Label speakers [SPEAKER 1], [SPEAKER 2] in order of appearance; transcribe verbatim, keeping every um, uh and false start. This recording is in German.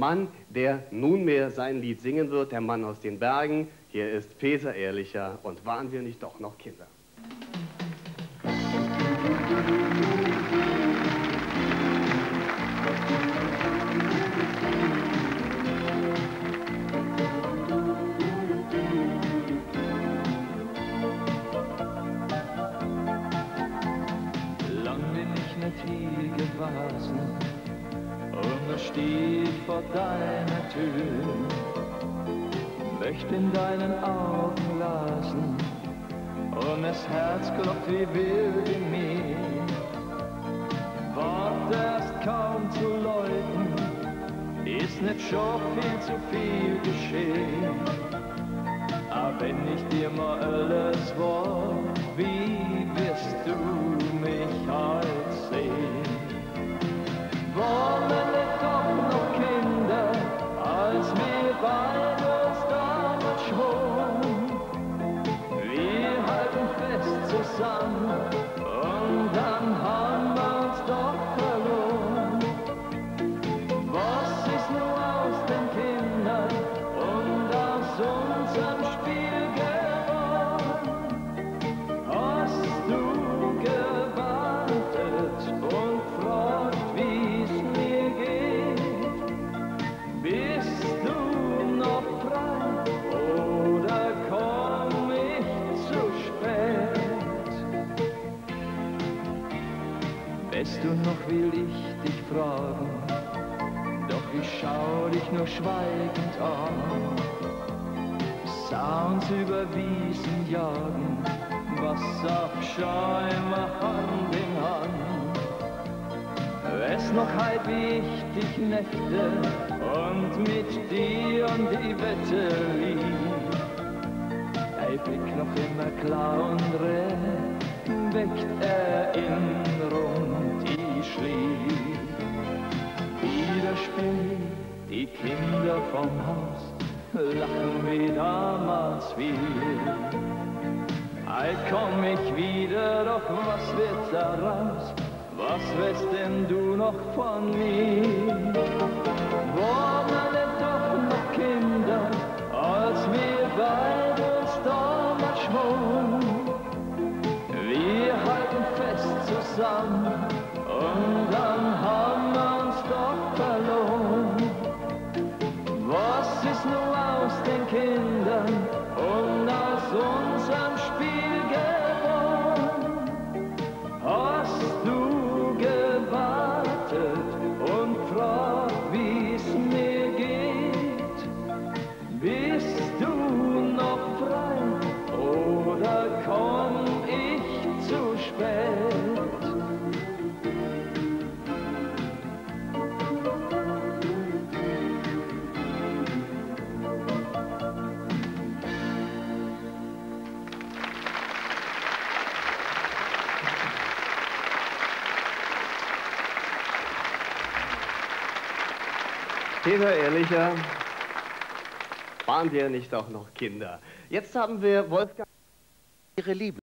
[SPEAKER 1] Mann, der nunmehr sein Lied singen wird, der Mann aus den Bergen. Hier ist Peter Ehrlicher und waren wir nicht doch noch Kinder?
[SPEAKER 2] Hier gewesen und ich steh vor deiner Tür, möchte in deinen Augen lasen und das Herz klopft wie wild in mir. Wart erst kaum zu läuten, ist nicht schon viel zu viel geschehen. Aber wenn ich dir mal alles war, wie wirst du mich halt sehen? Waren wir doch noch Kinder, als wir beide uns damals schon? Wir halten fest zusammen und dann haben wir uns doch verloren. Was ist nur aus den Kindern und aus unserem Spiel geworden? Hast du gewartet und fragt, wie's mir geht? Bist du noch frei oder komm ich zu spät? Weißt du noch, will ich dich fragen, doch ich schau dich nur schweigend an. Sounds über Wiesen jagen, Wasserabscheu immer Hand in Hand. Weiß noch heut, wie ich dich neckte und mit dir um die Wette lief. Dein Blick noch immer klar und rein, weckt Erinnerung, die schlief. Wieder spielen die Kinder vom Haus, lachen wie damals wir. Ei, komm ich wieder, doch was wird daraus? Was weißt denn du noch von mir? Waren wir doch noch Kinder, als wir beide uns damals schon? Wir halten fest zusammen und dann haben wir uns doch verloren. Was ist nur aus den Kindern und aus unserem Spiel geworden? Hast du gewartet und fragt, wie's mir geht? Bist du noch frei oder komm ich zu spät?
[SPEAKER 1] Peter Ehrlicher, waren wir nicht auch noch Kinder? Jetzt haben wir Wolfgang,
[SPEAKER 3] Ihre Liebe.